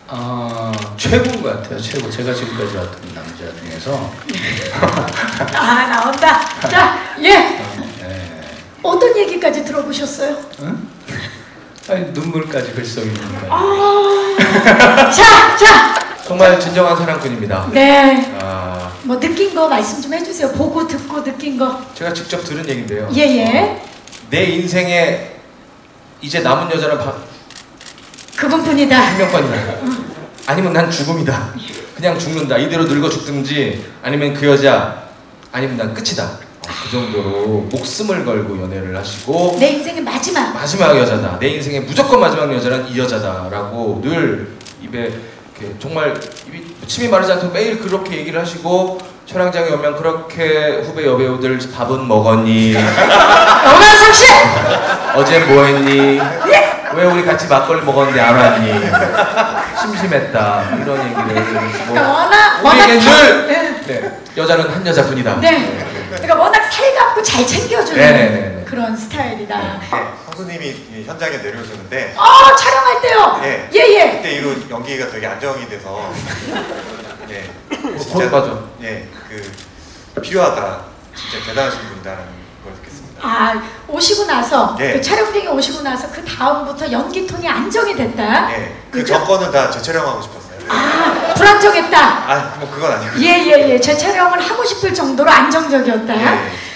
최고인 것 같아요. 최고. 제가 지금까지 봤던 남자 중에서. 나온다. 자, 예. 어떤 얘기까지 들어보셨어요? 응? 아니, 눈물까지 글썽이니까. 자. 정말 진정한 사랑꾼입니다. 네. 뭐 느낀 거 말씀 좀 해주세요. 보고 듣고 느낀 거. 제가 직접 들은 얘기인데요. 예. 내 인생에 이제 남은 여자는 그분뿐이다. 한 명뿐이다. 아니면 난 죽음이다. 그냥 죽는다. 이대로 늙어 죽든지 아니면 그 여자 아니면 난 끝이다. 그 정도로 목숨을 걸고 연애를 하시고 내 인생의 마지막 여자다. 내 인생의 무조건 마지막 여자는 이 여자다라고 늘 입에 이렇게 정말 입이 침이 마르지 않도록 매일 그렇게 얘기를 하시고 촬영장에 오면 그렇게 후배 여배우들 밥은 먹었니? 오만석 씨! 어제 뭐 했니? 왜 우리 같이 막걸리 먹었는데 안 왔니? 심심했다. 이런 얘기를 해주시고 우리에게 늘 여자는 한 여자뿐이다. 네. 그러니까 워낙 살갑고 잘 챙겨주는 그런 스타일이다. 형수님이 현장에 내려오셨는데 촬영할 때요? 예. 그때 이후 연기가 되게 안정이 돼서 진짜 맞아. 필요하다. 진짜 대단하신 분이다라는 걸 느꼈습니다. 오시고 나서 그 촬영장에 오시고 나서 그 다음부터 연기 톤이 안정이 됐다. 그 전거는 다 재촬영하고 싶었어요. 불안정했다. 뭐 그건 아니고. 재촬영을 하고 싶을 정도로 안정적이었다.